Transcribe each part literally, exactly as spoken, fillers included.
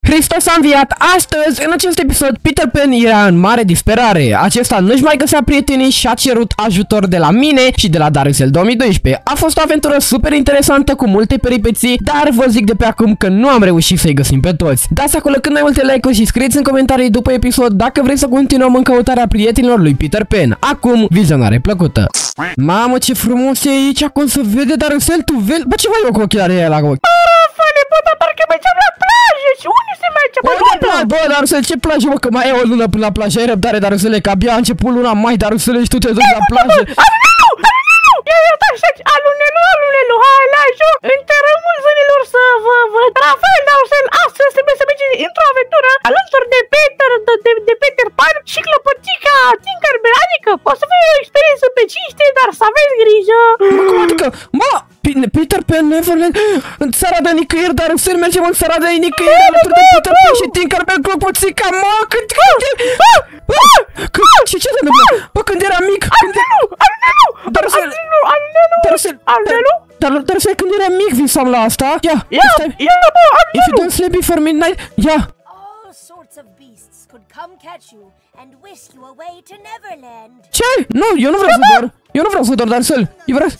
Hristos a înviat! Astăzi, în acest episod, Peter Pan era în mare disperare. Acesta nu-și mai găsea prietenii și a cerut ajutor de la mine și de la Darusel două mii doisprezece. A fost o aventură super interesantă cu multe peripeții, dar vă zic de pe acum că nu am reușit să-i găsim pe toți. Dați acolo cât mai multe like-uri și scrieți în comentarii după episod dacă vreți să continuăm în căutarea prietenilor lui Peter Pan. Acum, vizionare plăcută! Mamă, ce frumos e aici, cum se vede Darusel, tu vezi? Bă, ce mai eu cu ochelarii ăla la ochi? Fane, bă, dar parcă mergeam la plajă și unde se merge? Bă, bă, bă, Darusel, ce plajă, bă, că mai e o lună până la plajă, ai răbdare, Darusele, că abia a început luna mai, Darusele, și tu te duci la plajă. Alunelu, alunelu, ia, ia, stai, stai, alunelu, alunelu, hai la joc, întărâmul zânilor să vă văd. Rafael, Darusel, astăzi trebuie să mergeți într-o aventură alături de Peter, de, de, de Peter Pan și clăpățica Tinkerbell, adică o să fie o experiență pe cinste, dar să aveți grijă. Mă, cum adică, mă, Peter Pan Neverland, în țara de nicăieri, Darusel, mergem în țara de nicăieri alături de Peter Pan și Tinkerbell, clăpățica, mă, când, când, ce, ce se întâmplă? Bă, când era mic, când era... Alunelu, Darusel, alunelu, Darusel, alunelu, Dar, Darusel, când era mic visam la asta. Ia, ia, ia, bă, if you don't sleep before midnight, ia. All sorts of beasts could come catch you and whisk you away to Neverland. Ce? Nu, eu nu vreau să dor. Eu nu vreau să dor, Darusel. Eu vreau...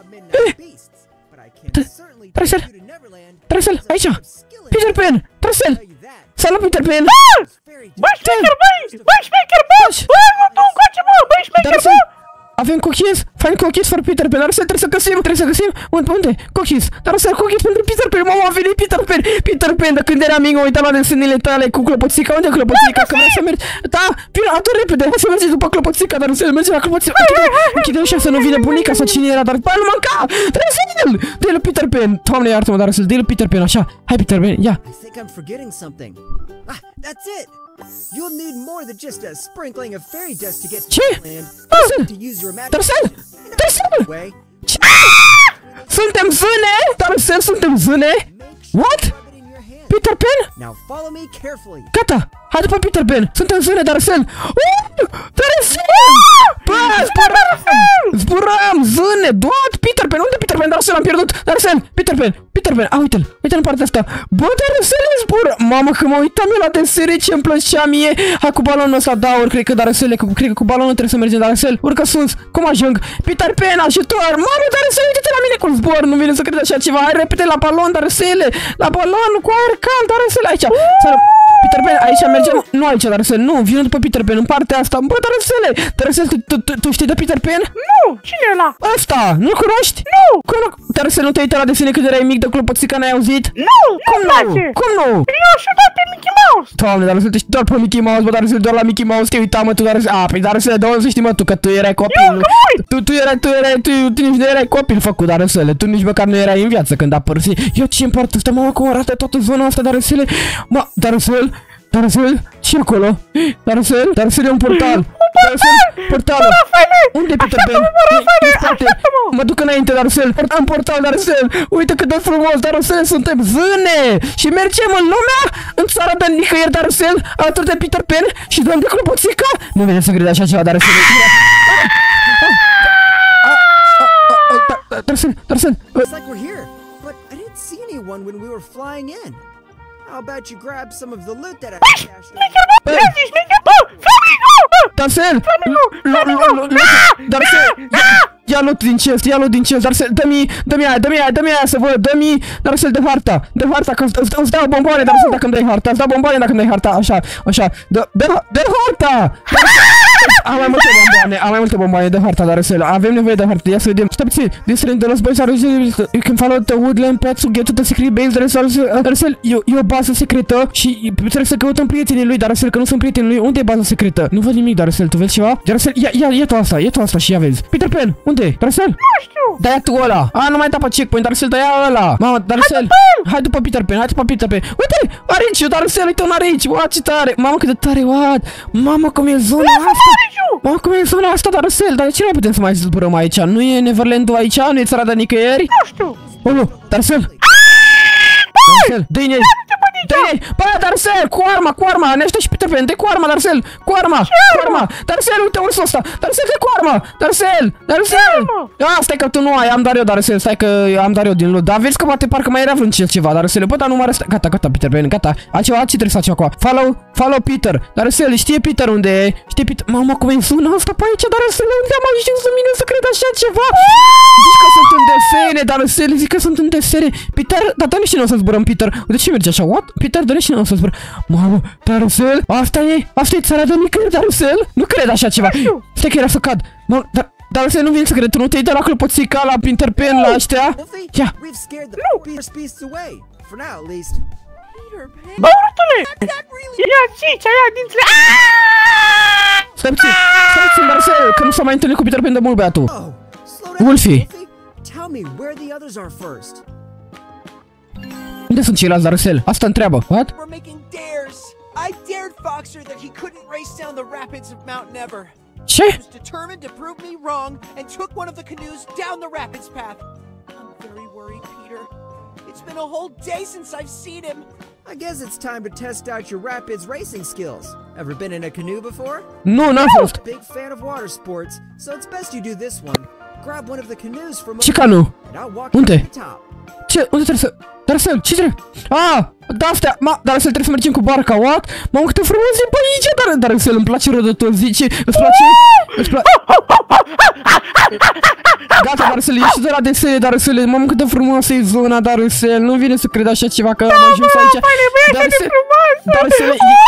Darusel, Darusel, aici. Peter Pan, Darusel. Salut, Peter Pan. Băi, șmecher, băi, băi, șmecher, bă, băi, nu, tu încoace, bă, băi, șmecher, bă. Avem cookies, find cookies for Peter Pan. Darusel, trebuie să găsim, trebuie să găsim. Unde, unde? Cookies. Darusel, cookies pentru Peter Pan. Mama, a venit Peter Pan. Peter Pan, de când era mic, mă uitam la desenile tale cu clopoțica. Unde e clopoțica? Că vrei să mergi. Da, vino, adu repede. Hai să mergi după clopoțica, Darusel, mergi la clopoțica. Închide ușa să nu vină bunica sau cine era, dar bă, nu mânca. Darusel, dă-i lui Peter Pan. Doamne, iartă-mă, Darusel, dă-i lui Peter Pan, așa. Hai, Peter Pan, ia. I think I'm forgetting something. Ah, that's it. You'll need more than just a sprinkling of fairy dust to get to Neverland. To use your imagination. Darusel! Darusel! Way. Ce? Suntem zâne? Darusel, suntem zâne? What? Peter Pan? Now follow me carefully. Gata! Hai după Peter Pan! Suntem zâne, Darusel! Uh! Darusel! Bă, zburăm! Zburăm! Zâne! What? Peter Pan! Unde Peter Pan? Darusel, am pierdut! Darusel! Peter Pan! Peter Pan! A, uite-l! Uite-l în partea asta! Bă, Darusel, zbură! Mamă, că mă uitam eu la desene ce-mi plăcea mie! Hai cu balonul ăsta de aur, cred că Darusel, cred că cu balonul trebuie să mergem, Darusel! Urcă sus! Cum ajung? Peter Pan, ajutor! Mamă, Darusel, uite-te la mine cum zbor! Nu vine să cred așa ceva! Hai repede la balon, Darusel! La balon cu aer cald, Darusel! Aici! Peter Pan, aici mergem, nu aici, Darusel, nu, vine după Peter Pan, în partea asta. Bă, Darusele, Darusel, tu, tu, tu, tu știi de Peter Pan? Nu, cine e ăla? Ăsta, nu-l cunoști? Nu. Cum nu? Darusel, nu te-ai uitat la desene când erai mic de clopoțica, n-ai auzit? Nu, cum nu? place. Cum nu? Eu și dat pe Mickey Mouse. Doamne, Darusel, tu știi doar pe Mickey Mouse, bă, Darusel, doar la Mickey Mouse, te uita, mă, tu, Darusel. A, păi, Darusel, de unde să știi, mă, tu, că tu erai copil. Eu, că tu, tu erai, tu erai, tu, tu nici nu erai copil făcut, Darusel, tu nici măcar nu erai în viață când a părăsit. Eu ce importă, stă, mă, cum arată toată zona asta, Darusel. Mă, Darusel. Darusel, ce acolo? Darusel, Darusel e un portal. Darusel, portalul. Unde e Peter Pan? Mă duc înainte, Darusel. Portal, portal, Darusel. Uite cât de frumos, Darusel, suntem zâne. Și mergem în lumea, în țara de nicăieri, Darusel, alături de Peter Pan și dăm de clopoțica. Nu vine să crede așa ceva, Darusel. Darusel, Darusel. Looks like we're here, but I didn't see anyone when we were flying in. How about you grab some of the loot that I stashed away? Darusel! Darusel! Ia loot din chest, ia loot din chest, Darusel, dă-mi, dă-mi aia, dă-mi aia, dă-mi aia să văd, dă-mi, Darusel, de harta, de harta, că îți dau bomboane, Darusel, dacă îmi dai harta, îți dau bomboane dacă îmi dai harta, așa, așa, dă, dă harta! Am mai multe bomboane, am mai multe bomboane de harta, Darusel, avem nevoie de harta, ia să vedem, stai puțin, this ring de los boys are you can follow the woodland path to get to the secret base, Darusel, e o bază secretă și trebuie să căutăm prietenii lui, Darusel, că nu sunt prietenii lui, unde e baza secretă? Nu văd nimic, Darusel, tu vezi ceva? Darusel, ia, ia, ia tu asta, ia tu asta și ia vezi. Peter Pan, unde? Darusel? Nu știu. Da, ia tu ăla. A, nu mai da pe checkpoint, Darusel, da, ia ăla. Mamă, Darusel. Hai după Peter Pan, hai după Peter Pan. Uite, arici, Darusel, uite un arici. Wow, ce tare. Mamă, cât de tare, wow. Mamă, cum e zona asta. Mamă, cum e zona asta, Darusel. Dar de ce nu putem să mai zburăm aici? Nu e Neverland-ul aici? Nu e țara de nicăieri? Nu știu. Oh, nu, Darusel. Darusel, dă-i Dă-i, bă, Darcel, cu arma, cu arma, ne aștept și Peter Pan, dă-i cu arma, Darcel, cu arma, cu arma, Darcel, uite ursul ăsta, Darcel, dă-i cu arma, Darcel, Darcel. Ah, stai că tu nu ai, am dar eu, Darcel, stai că am dar eu din loot, dar vezi că poate parcă mai era vreun ceva, Darcel, bă, dar nu mă arăsta, gata, gata, Peter Pan, gata, altceva, ce trebuie să facem acum? Follow, follow Peter, Darcel, știe Peter unde e, știe Peter, mamă, cum e sună asta pe aici, Darcel, unde am ajuns să mine să cred așa ceva? Zici că sunt în desene, Darcel, zic că sunt în desene, Peter, dar dă-ne și noi să zburăm, Peter, de ce merge așa, what? Peter, dă-ne și noi să zburăm, mamă, Darcel, asta e, asta e țara de nicăieri, Darcel, nu cred așa ceva, stai că era să cad, mamă, dar... Dar să nu vin să cred, tu nu te-ai dat la clopoțica, la Peter Pan, la ăștia? Ia! We've scared the Peter beasts away. For now, at least. Peter Pan. Bă, urâtule! Ia cici, ia dințele! Stai puțin, stai puțin, Darcel, că nu s-a mai întâlnit cu Peter Pan de mult, băiatul. Oh, slow down, Wolfie. Tell me where the others are first. Unde sunt ceilalți, Darcel? Asta întreabă, what? We're making dares. I dared Foxer that he couldn't race down the rapids of Mount Never. Ce? He was determined to prove me wrong and took one of the canoes down the rapids path. I'm very worried, Peter. It's been a whole day since I've seen him. I guess it's time to test out your rapids racing skills. Ever been in a canoe before? Nu, n-am fost. Big fan of water sports, so it's best you do this one. Grab one of the canoes from Ce canu? and I'll walk you Unde? to the top. Ce? Unde trebuie să... Darcel, ce trebuie? Ah, da, astea, ma, Darcel, trebuie să mergem cu barca, what? Mamă, câte frumos e pe aici, dar, Darcel, îmi place rău de tot, zice, îți place? Îți place? Gata, Darcel, ești de la desene, Darcel, mamă, cât de frumoasă e zona, Darcel, nu vine să cred așa ceva că am ajuns aici. Darcel, Darcel,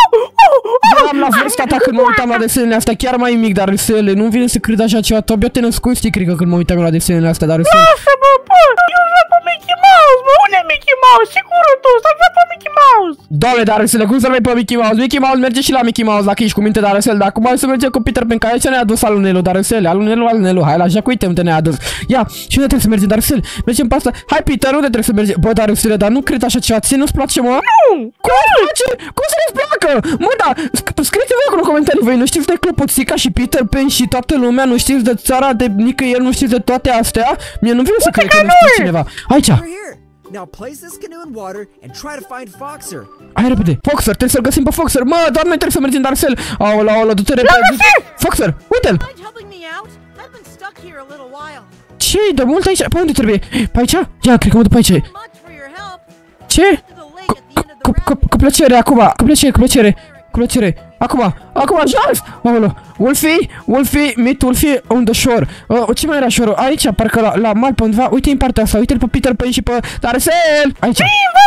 eu am la vârsta ta când mă uitam la desenele astea, chiar mai mic, Darcel, nu vine să cred așa ceva, tu abia te născuți, cred că când mă uitam la desenele astea, Darcel. Lasă-mă, bă! Eu vreau pe Mickey Mouse, bă! Unde e Mickey Mouse? Sigur tu, să-l vezi pe Mickey Mouse! Doamne, Darcel, cum să-l vei pe Mickey Mouse? Mickey Mouse merge și la Mickey Mouse, dacă ești cu minte, Darcel, dar acum hai să mergem cu Peter Pan, că aici ne-a adus alunelul, Darcel, alunelul, alunelul, hai la joc, uite unde ne-a adus. Ia, și unde trebuie să mergem, Darcel? Mergem pe asta. Hai, Peter, unde trebuie să mergem? Bă, Darcel, dar nu cred așa ceva, ție nu-ți place, mă? Nu! Cum îți place? Cum să nu-ți placă? Mă, da, scrieți-vă acolo în comentarii, voi nu știți de Clopoțica și Peter Pan și toată lumea, nu știți de țara de nicăieri, nu știți de toate astea? Mie nu vine să cred că nu știe cineva. Aici. Over here. Now place this canoe in water and try to find Foxer. Hai repede, Foxer, trebuie să-l găsim pe Foxer. Mă, doar noi trebuie să mergem, Darcel. Aola, aola, du-te repede. Foxer, uite-l. Mind helping me out? I've been stuck here a little while. Ce-i de mult aici? Pe unde trebuie? Pe aici? Ia, cred că mă duc pe aici. Much for your help. Ce? To the lake at the end of Cu, the cu, rapids. cu plăcere, acum, cu plăcere, cu plăcere, cu plăcere. Acum, acum, jos! Aolo, Wolfie, Wolfie, meet Wolfie on the shore. Uh, ce mai era shore? Aici, parcă la, la mal pe undeva. Uite în partea asta, uite-l pe Peter Pan și pe Darcel. Aici.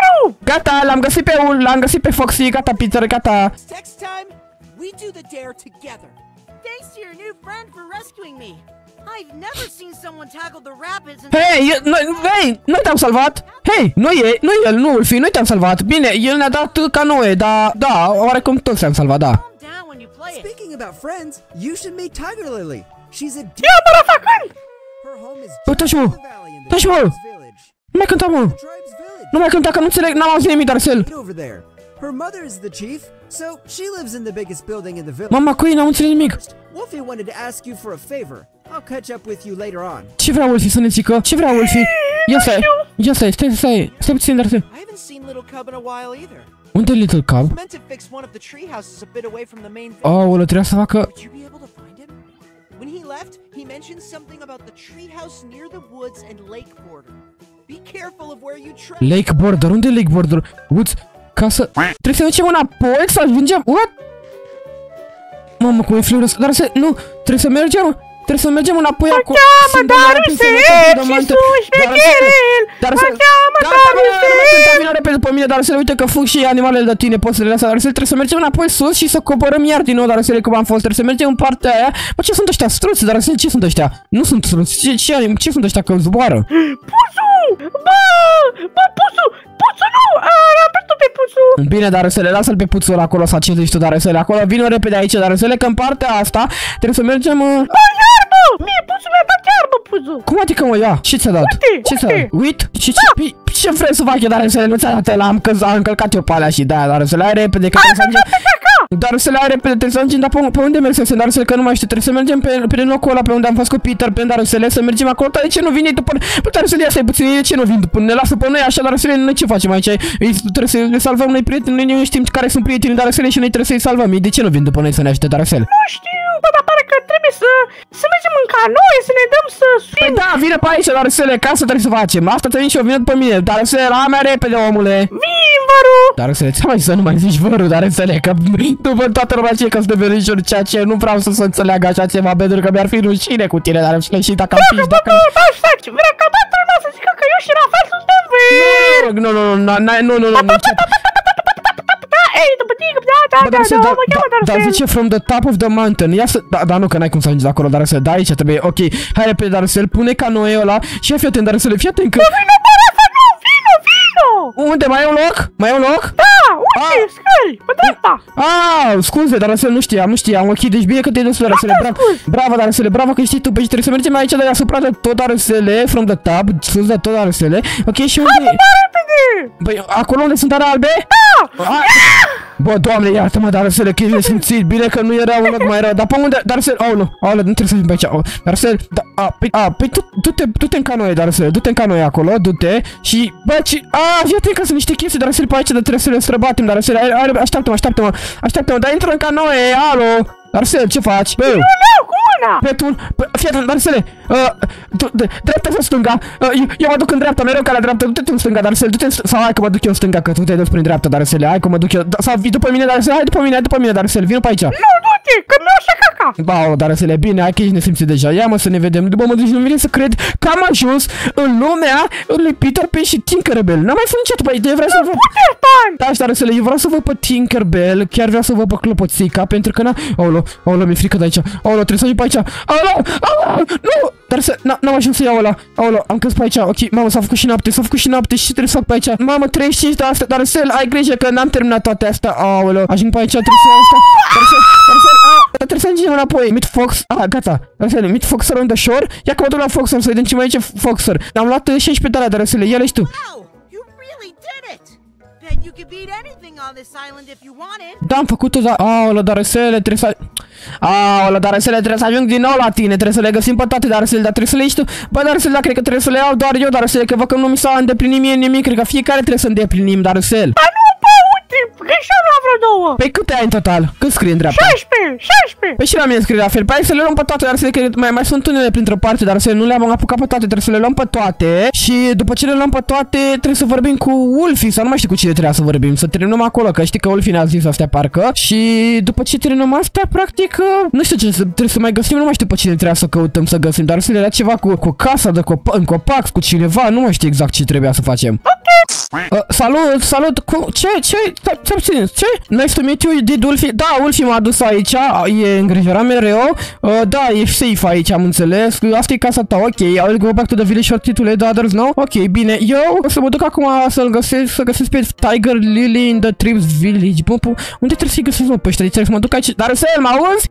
Gata, l-am găsit pe un, l-am găsit pe Foxy, gata, Peter, gata. Next time, we do the dare together. Thanks to your new friend for rescuing me. I've never seen someone tackle the rapids and Hei, noi, hei, noi te-am salvat. Hei, nu e, nu el, nu Wolfie, noi te-am salvat. Bine, el ne-a dat canoe, dar, da, oarecum toți te-am salvat, da. calm down when you play it. Speaking about friends, you should meet Tiger Lily. She's a Ia, bă, rafacani! Her home is Bă, taci, mă. in the valley in the Taci, mă. tribe's village. Nu mai cânta, mă. Tribe's village. Nu mai cânta, că nu înțeleg, n-am auzit nimic, Darcel. Right over there. Her mother is the chief, so she lives in the biggest building in the village. Mama, cu ei n-am înțeles nimic. Wolfie wanted to ask you for a favor. I'll catch up with you later on. Ce vrea Wolfie să ne zică? Ce vrea Wolfie? Ia stai, ia stai, stai, stai, stai puțin, Darcel. I haven't seen Little Cub in a while either. Unde e Little Cub? I meant to fix one of the tree houses a bit away from the main village. Aoleu, trebuia să facă... Would you be able to find him? When he left, he mentioned something about the tree house near the woods and lake border. Be careful of where you tread. Lake Border, unde e Lake Border? Woods, ca să... Trebuie să mergem înapoi, să ajungem... What? Mamă, cum e fluiros... Darcel, nu, trebuie să mergem... Trebuie să mergem înapoi acum. Mă cheamă Darcel și sus șmecherel! Mă cheamă Darcel! Vino repede după mine, Darcel, uite că fug și animalele de tine, poți să le lăsa, Darcel, trebuie să mergem înapoi sus și să coborăm iar din nou, Darcel, cum am fost, trebuie să mergem în partea aia. Bă, ce sunt ăștia? Struți, Darcel, ce sunt ăștia? Nu sunt struți, ce, ce, ce sunt ăștia că zboară? Pusu! Bă! Bă, Pusu! Pusu nu! L-am pierdut pe Pusu! Bine, Darcel, lasă-l pe puțul acolo, să ce zici tu, Darcel, acolo, vino repede aici, Darcel, că în partea asta trebuie să mergem... Uh... Bă, iarbă! Mie Pusu mi-a dat iarbă, Pusu! Cum adică, mă, ia? Ce ți-a dat? Uite, Ce ți-a uite. dat? Uit? Și ce, pi- ce vrei să fac eu, Darcel? Nu ți-a dat, l-am căz- am încălcat eu pe alea și da, Darcel, hai repede, că trebuie să ajungem... Dar să le are repede, trebuie să mergem, dar pe, pe unde mergem? Dar să că nu mai știu, trebuie să mergem pe, pe locul ăla pe unde am fost cu Peter, pe dar să le să mergem acolo. Dar de ce nu vine după? Păi dar să le ia stai puțin, de ce nu vin după? Ne lasă pe noi așa, dar să le noi ce facem aici? Ei, trebuie să le salvăm noi prieteni, noi nu știm care sunt prietenii dar să le și noi trebuie să-i salvăm. Ei, de ce nu vin după noi să ne ajute dar să le? Nu știu, bă, dar pare că trebuie să să mergem în canoe, să ne dăm să Păi da, vine pe aici, dar să le, ca să trebuie să facem. Asta te vin și eu, vine după mine, dar să le, la mea repede, omule. Vin, văru! Dar să le, ți-am mai să nu mai zici vărul, dar să le, că după toată lumea ce că sunt de verișuri, ceea ce nu vreau să se înțeleagă așa ceva, pentru că mi-ar fi rușine cu tine, dar să le și dacă am fi, dacă... Bă, bă, stai, vrea ca toată lumea să zică că eu și Rafael suntem veri! Nu, nu, nu, nu, nu, nu, nu, nu, Ei, după tine, da, da, da, da, mă cheamă Dar zice from the top of the mountain. Ia să... Da, da, nu, că n-ai cum să ajungi de acolo, dar să... Da, aici trebuie... Ok, hai repede, dar să-l pune canoeul ăla și fii atent, dar să le fii atent că... Nu, vino, bă, Rafa, nu, vino, vino! Unde? Mai e un loc? Mai e un loc? Da, uite, scări, pe dreapta! Ah, scuze, dar să nu știam, nu știam. Ok, deci bine că te-ai dus, dar să le bravo. Bravo, dar să le bravo că știi tu, pe trebuie să mergem aici de asupra de tot arăsele, from the top, sus de tot arăsele. Ok, și unde? Hai, mai repede! Băi, acolo unde sunt are albe? Da! Bă, Doamne, iartă-mă, dar să le că e simțit. Bine că nu era un loc mai rău. Dar pe unde? Dar să... Oh, nu. Oh, nu trebuie să fim pe aici. Oh, dar să... Da, a, păi, a, păi tu, du-te, du-te în canoe, dar să... Du-te în canoe acolo, du-te și... Bă, ci... A, fii că sunt niște chestii, dar să pe aici, dar trebuie să le străbatem, dar să... Așteaptă-mă, așteaptă-mă, așteaptă-mă, dar intră în canoe, alo! Dar ce faci? Bă! Nu, nu, cu mâna! Pe tu... Fii atent, Darcele! Dreapta sau stânga? Eu mă duc în dreapta, mereu calea dreaptă, du-te tu în stânga, Darcele, du-te... Sau hai că mă duc eu în stânga, că tu te-ai dus prin dreapta, Darcele, hai că mă duc eu... Sau vii după mine, Darcele, hai după mine, hai după mine, Darcele, vino pe aici! Nu, du-te, că mi-o așa caca! Ba, Darcele, bine, hai că ești nesimțit deja, ia mă să ne vedem, după mă duci, nu vine să cred că am ajuns în lumea lui Peter Pan și Tinkerbell, n-am mai fost niciodată pe aici, vreau să văd... Peter Pan! Da, Darcele, eu vreau să văd pe Tinkerbell, chiar vreau să văd pe clopoțica, pentru că n-a... Aolo, aolo, mi-e frică de aici, aolo, trebuie să ajung pe aici, aolo, aolo, nu! Dar să, n-am ajuns să iau ăla, aolo, am căzut pe aici, ok, mamă, s-a făcut și noapte, s-a făcut și noapte și ce trebuie să fac pe aici? Mamă, treizeci și cinci de astea, dar să ai grijă că n-am terminat toate astea, aolo, ajung pe aici, trebuie să iau asta, dar să, dar să, a, trebuie să ajungem înapoi, Meet Fox, ah, gata, dar să, Meet Foxer on the shore, ia că mă duc la Foxer să vedem ce mai e Foxer, am luat șaisprezece de alea, dar să le ia-le și tu. Wow, you really did it! Bet you could beat anything on this island if you wanted. Da, am făcut-o, da, aolo, dar să le trebuie să... Aolă, dar să le trebuie să ajung din nou la tine, trebuie să le găsim pe toate, dar să le, dar trebuie să le iei tu. Bă, dar să le, cred că trebuie să le iau doar eu, dar să le, că văd că nu mi s-a îndeplinit mie nimic, cred că fiecare trebuie să îndeplinim, dar să el. A, nu, bă, uite, greșeam la vreo două. Păi câte ai în total? Cât scrie în dreapta? șaisprezece, șaisprezece. Păi și la mine scrie la fel, păi să le luăm pe toate, dar să le, că mai, mai sunt unele printr-o parte, dar să nu le-am apucat pe toate, trebuie să le luăm pe toate. Și după ce le luăm pe toate, trebuie să vorbim cu Wolfie, sau nu mai știu cu cine trebuia să vorbim, să terminăm acolo, că știi că Wolfie ne-a zis astea parcă. Și după ce terminăm astea, practic, nu știu ce, trebuie să mai găsim, nu mai știu pe cine trebuia să căutăm să găsim, dar să le dea ceva cu, cu casa de copa, în copac, cu cineva, nu mai știu exact ce trebuia să facem. Ok. Uh, salut, salut, cu, ce, ce, ce, ce, ce? Nice to meet you, did Wolfie? Da, Wolfie m-a adus aici, e îngrijorat mereu, uh, da, e safe aici, am înțeles, asta e casa ta, ok, I'll go back to the village shortly to let the others know, ok, bine, eu o să mă duc acum să-l găsesc, să găsesc pe Tiger Lily in the Trips Village, bă, unde trebuie să-i găsesc, mă, pe ăștia, trebuie să mă duc aici, dar să el, mă auzi?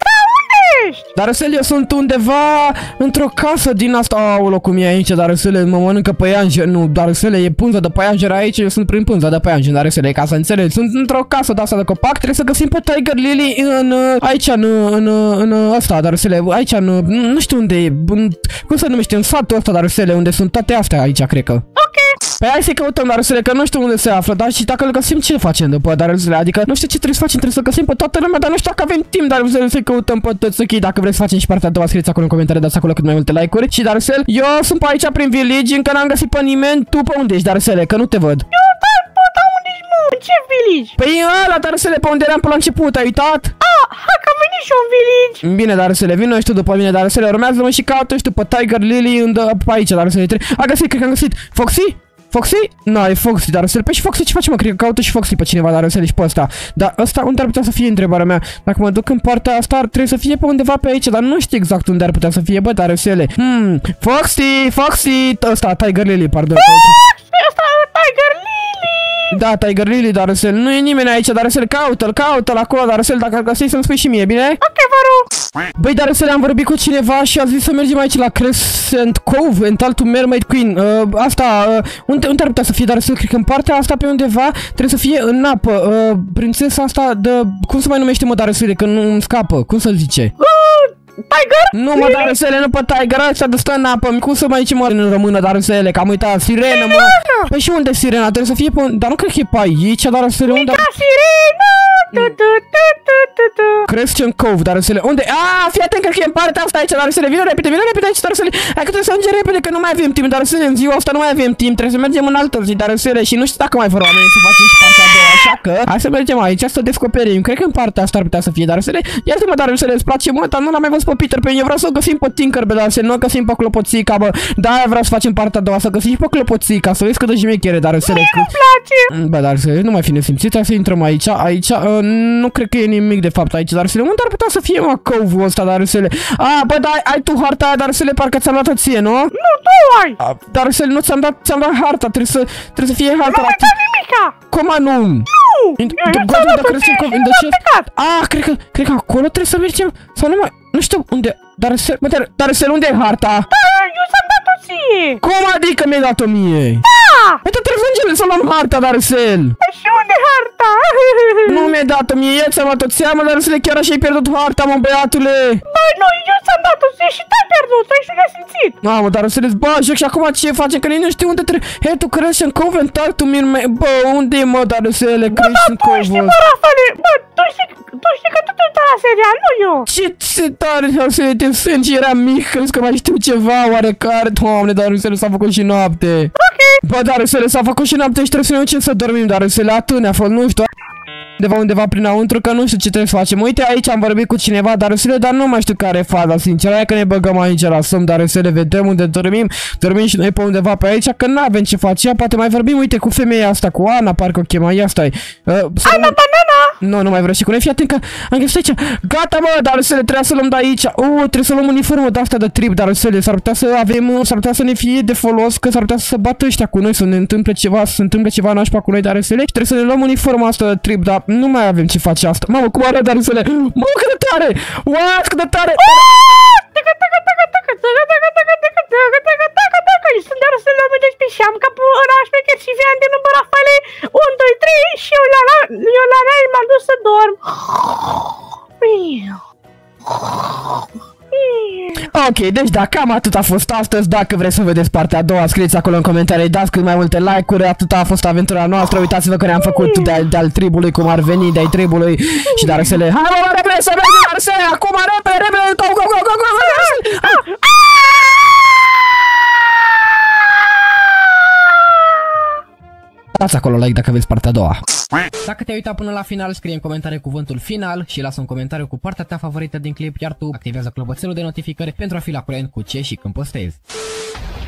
Dar să eu sunt undeva într-o casă din asta, aolo, cum e aici, dar să mă mănâncă păianjer, nu, dar să e punza de păianjer aici, eu sunt prin punza de păianjer, dar să ca să înțelegi, sunt într-o casă de asta de copac, trebuie să găsim pe Tiger Lily în, aici, în, în, în ăsta, dar să aici, în, nu știu unde e, în, cum se numește, în satul ăsta, dar să unde sunt toate astea aici, cred că. Ok. Păi hai să-i căutăm, dar să că nu știu unde se află, dar și dacă îl găsim, ce facem după, dar să adică nu știu ce trebuie să facem, trebuie să găsim pe toată lumea, dar nu știu dacă avem timp, dar să-i căutăm pe toți, ok, dacă vreți să facem și partea a doua, scrieți acolo în comentarii, dați acolo cât mai multe like-uri și dar să eu sunt pe aici prin village, încă n-am găsit pe nimeni, tu pe unde ești, dar să că nu te văd. Eu, dar, bă, dar unde ești, mă? În ce village? Păi ăla, dar să pe unde eram pe la început, ai uitat? Ah, hai că a venit și un village. Bine, dar să le vină și tu după mine, dar să le urmează-mă și caută și tu pe Tiger Lily în pe aici, dar să le trebuie. A găsit, cred că am găsit. Foxy? Foxy? Nu, e Foxy, dar să le... Păi și Foxy ce face, mă? Cred că caută și Foxy pe cineva, dar să le și pe ăsta. Dar ăsta unde ar putea să fie întrebarea mea? Dacă mă duc în partea asta, trebuie să fie pe undeva pe aici, dar nu știu exact unde ar putea să fie, bă, dar să le... Hmm, Foxy, Foxy, ăsta, Tiger Lily, pardon. Ăsta, Tiger Lily. Da, Tiger Lily, Darcel, nu e nimeni aici, Darcel, caută-l, caută-l acolo, Darcel, dacă găsești să-mi spui și mie, bine? Ok, vă rog. Băi, Darcel, am vorbit cu cineva și a zis să mergem aici la Crescent Cove, Entaltul Mermaid Queen. Uh, asta, uh, unde, unde ar putea să fie, Darcel? Cred că în partea asta pe undeva trebuie să fie în apă. Uh, prințesa asta de... Cum se mai numește, mă, Darcel, că nu scapă? Cum să-l zice? Uh, Tiger? Nu, mă, Darcel, nu pe Tiger, ăsta de stă în apă. Cum să mai zice, mă, în română, Darcel, că am uitat. Sirenă, mă. Păi și unde e sirena? Trebuie să fie pe... Dar nu cred că e pe aici, Darcel, unde... Mica sirenă! Crescent Cove, Darcel, unde? Ah, fii atent, cred că e în partea asta aici, Darcel, vină repede, vină repede aici, Darcel. Hai că trebuie să mergem repede, că nu mai avem timp, Darcel, în ziua asta nu mai avem timp, trebuie să mergem în altă zi, Darcel, și nu știu dacă mai vor oamenii să facem și partea a doua, așa că hai să mergem aici să descoperim. Cred că în partea asta ar putea să fie, Darcel. Iartă-mă, Darcel, îți place mult, dar nu l-am mai văzut pe Peter Pan. Eu vreau să o găsim pe Tinkerbell, Darcel, nu o găsim pe Clopoțica, bă. Da, vreau să facem partea a doua, să găsim și pe Clopoțica, să vezi cât de jmechere, Darcel. Mie nu-mi place. Bă, Darcel, nu mai fi nesimțit, hai să intrăm aici, aici, uh, nu cred că e nimic de fapt aici, Darcel. Unde ar putea să fie, mă, cove-ul ăsta, Darcel? Ah, bă, da, ai tu harta aia, Darcel, parcă ți-am dat-o ție, nu? Nu, tu ai. Ah, Darcel, nu ți-am dat, ți-am dat harta, trebuie să, trebuie să fie harta. Nu mai da nimica. Cum nu? Nu. Eu ți-am dat-o ție și nu am plecat. Ah, cred că, cred că acolo trebuie să mergem, sau nu mai, nu știu unde, Darcel, mă, Darcel, unde e harta? Da, eu ți-am dat-o ție. Cum adică mi-ai dat-o mie? Da. Păi tu trebuie să mergem să luăm harta, Darcel. Și unde e harta? Nu mi-ai dat-o mie, eu ți-am dat-o ție, mă, Darcel, chiar așa ai pierdut harta, mă, băiatule. Băi, nu, eu ți-am dat-o ție și te-ai pierdut, ai și ne-ai simțit. Mamă, dar să le-ți bagi joc și acum ce facem? Că nici nu știu unde trebuie. Hei, tu crezi în Covent, tu mirme. Bă, unde e, mă, dar să le crezi în Tu știi, Covent? bă, Rafale, bă, tu știi, tu știi că tu te uitai la serial, nu eu. Ce ce tare să le te sângi, era mic, crezi că mai știu ceva oarecare? Doamne, dar să le s-a făcut și noapte. Ok. Bă, dar să le s-a făcut și noapte și trebuie să ne ducem să dormim, dar să le atâne, a fost, nu știu. Undeva, undeva prin înăuntru, că nu știu ce trebuie să facem. Uite, aici am vorbit cu cineva, dar Darcel, dar nu mai știu care e faza, sincer. Hai că ne băgăm aici la somn, Darcel, vedem unde dormim. Dormim și noi pe undeva pe aici, că nu avem ce face. Ia, poate mai vorbim, uite, cu femeia asta, cu Ana, parcă o chema. Ia stai. Uh, Ana Banana! Nu, nu mai vreau și cu noi. Fii atent că am găsit aici. Gata, mă, Darcel, trebuie să luăm de aici. Uh, trebuie să luăm uniformă de asta de trip, Darcel. S-ar putea să avem, s-ar putea să ne fie de folos, că s-ar putea să se bată ăștia cu noi, să ne întâmple ceva, să se întâmple ceva nașpa cu noi, Darcel. Și trebuie să ne luăm uniforma asta de trip, dar nu mai avem ce face asta. Mamă, cum arată, Darcel? Mamă, cât de tare! What, cât de tare! Sunt Darcel nouă doisprezece și am capul ăla șmecher și vian de număr Rafale unu, doi, trei și eu la eu la mea m-am dus să dorm. Ok, deci da, cam atât a fost astăzi. Dacă vreți să vedeți partea a doua, scrieți acolo în comentarii, dați cât mai multe like-uri. Atât a fost aventura noastră. Uitați-vă că ne-am făcut de-al de tribului, cum ar veni, de-ai tribului. Și Darcel, hai mă, repede să mergem, Darcel, acum repede, repede, go, go, go, go, go, go. Dați acolo like dacă vezi partea a doua. Dacă te-ai uitat până la final, scrie în comentarii cuvântul final și lasă un comentariu cu partea ta favorită din clip, iar tu activează clopoțelul de notificări pentru a fi la curent cu ce și când postezi.